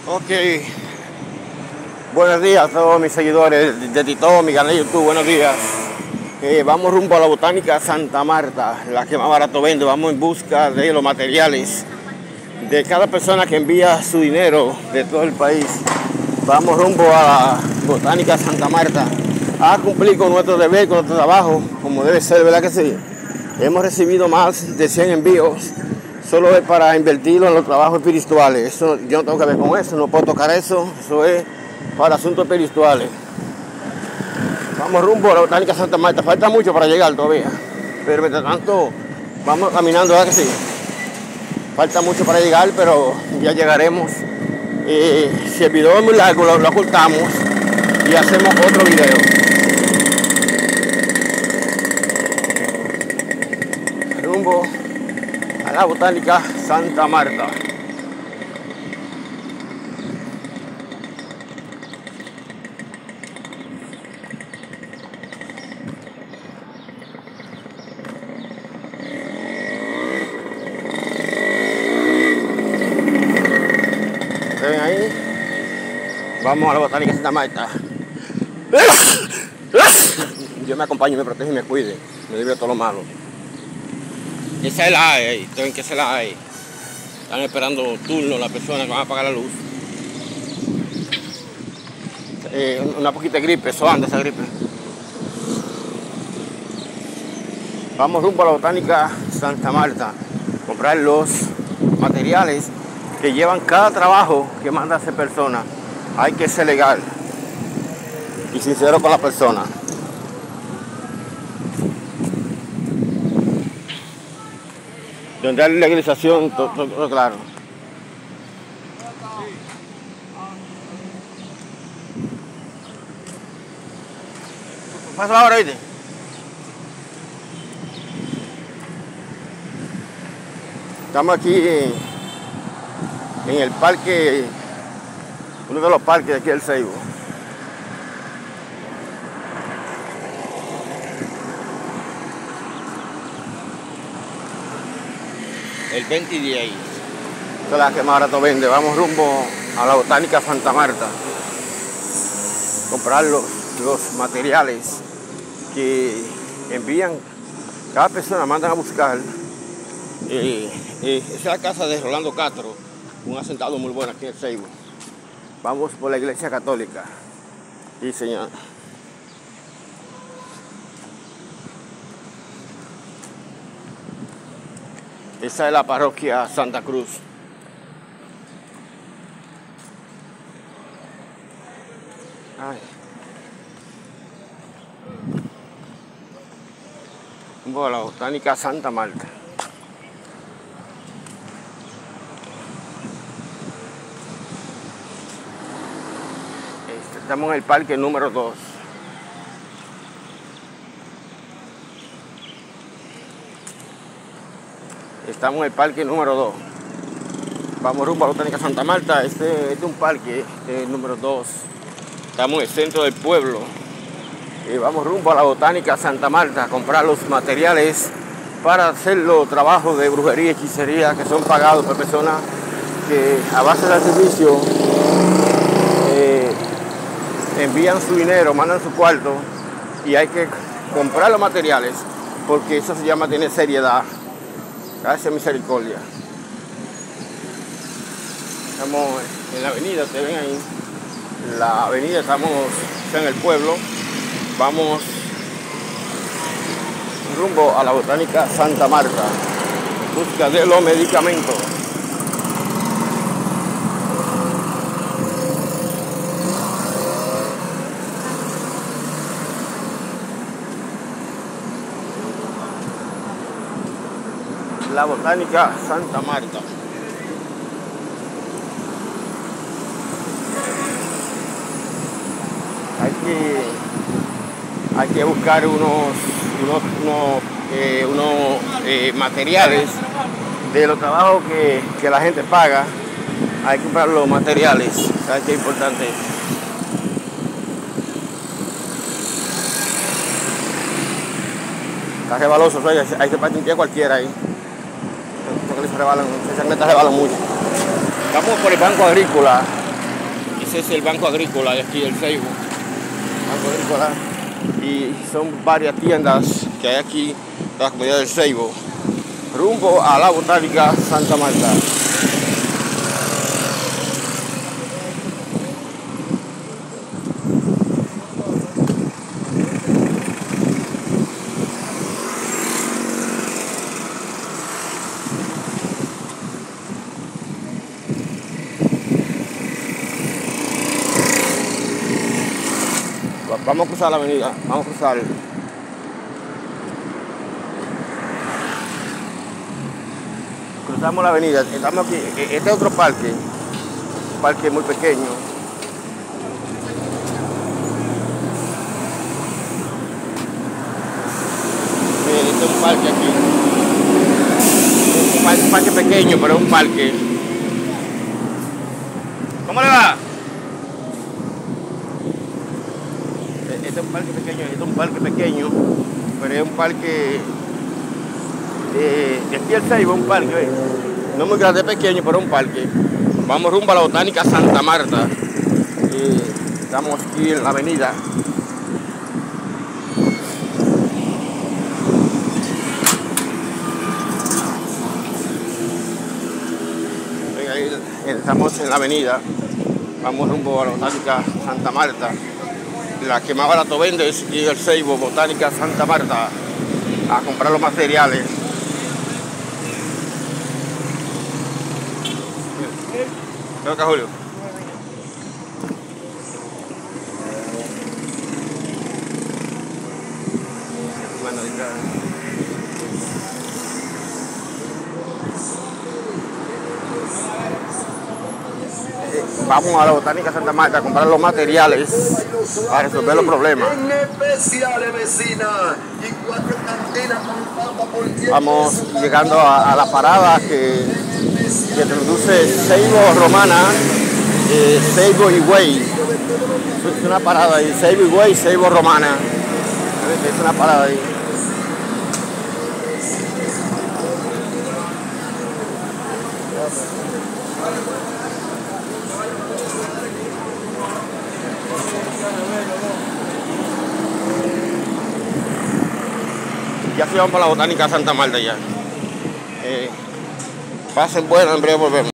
Ok, buenos días a todos mis seguidores de Tito, mi canal de YouTube, buenos días. Vamos rumbo a la Botánica Santa Marta, la que más barato vende. Vamos en busca de los materiales de cada persona que envía su dinero de todo el país. Vamos rumbo a la Botánica Santa Marta a cumplir con nuestro deber, con nuestro trabajo, como debe ser, ¿verdad que sí? Hemos recibido más de 100 envíos. Solo es para invertirlo en los trabajos espirituales. Eso, yo no tengo que ver con eso, no puedo tocar eso. Eso es para asuntos espirituales. Vamos rumbo a la Botánica Santa Marta. Falta mucho para llegar todavía. Pero mientras tanto, vamos caminando, ¿verdad que sí? Falta mucho para llegar, pero ya llegaremos. Si el video es muy largo, lo ocultamos y hacemos otro video. Rumbo a la Botánica Santa Marta. ¿Se ven ahí? Vamos a la Botánica Santa Marta. Dios me acompañe, me protege y me cuide. Me libre de todo lo malo. Esa es la ahí, tienen que ser la ahí. Están esperando turno las personas que van a apagar la luz. Una poquita de gripe, eso anda esa gripe. Vamos rumbo a la Botánica Santa Marta. Comprar los materiales que llevan cada trabajo que manda a hacer persona. Hay que ser legal y sincero con la persona. Donde hay legalización, todo claro. Pasa ahora, ¿viste? Estamos aquí en el parque, uno de los parques de aquí del Ceibo. El 20 de ahí. Esta es la que más barato vende. Vamos rumbo a la Botánica Santa Marta. Comprar los materiales que envían. Cada persona mandan a buscar. Esa es la casa de Rolando Castro, un asentado muy bueno aquí en el Ceibo. Vamos por la iglesia católica. Sí, señor. Esa es la parroquia Santa Cruz. Ay. Vamos a la Botánica Santa Marta. Estamos en el parque número 2. Estamos en el parque número 2. Vamos rumbo a la Botánica Santa Marta. Este es un parque número 2. Estamos en el centro del pueblo. Vamos rumbo a la Botánica Santa Marta a comprar los materiales para hacer los trabajos de brujería y hechicería que son pagados por personas que a base del servicio envían su dinero, mandan su cuarto y hay que comprar los materiales porque eso se llama tener seriedad. Gracias, misericordia. Estamos en la avenida, ustedes ven ahí. En la avenida estamos en el pueblo. Vamos rumbo a la Botánica Santa Marta. En busca de los medicamentos. La Botánica Santa Marta. Hay que buscar unos materiales de los trabajos que la gente paga. Hay que comprar los materiales. ¿Sabes qué es importante? Está rebaloso, hay que partir un pie cualquiera ahí. Se rebalan mucho. Estamos por el Banco Agrícola, ese es el Banco Agrícola de aquí del Ceibo. Banco Agrícola. Y son varias tiendas que hay aquí en la comunidad del Ceibo. Rumbo a la Botánica Santa Marta. Vamos a cruzar la avenida, vamos a cruzar. Cruzamos la avenida, estamos aquí, este es otro parque, un parque muy pequeño. Miren, este es un parque aquí. Un parque pequeño, pero es un parque. ¿Cómo le va? Este es un parque pequeño, pero es un parque de aquí del Ceibo, un parque, no muy grande, pequeño, pero un parque. Vamos rumbo a la Botánica Santa Marta. Estamos aquí en la avenida. Estamos en la avenida. Vamos rumbo a la Botánica Santa Marta. La que más barato vende es aquí el Ceibo, Botánica Santa Marta, a comprar los materiales. ¿Qué acá, Julio? Bueno, vamos a la Botánica Santa Marta a comprar los materiales para resolver los problemas. Vamos llegando a la parada que introduce Ceibo Romana, Ceibo Higüey. Es una parada ahí, Ceibo Higüey, Ceibo Romana. Es una parada ahí. Ya se van para la Botánica Santa Marta ya. Pasen buenas, en breve volvemos.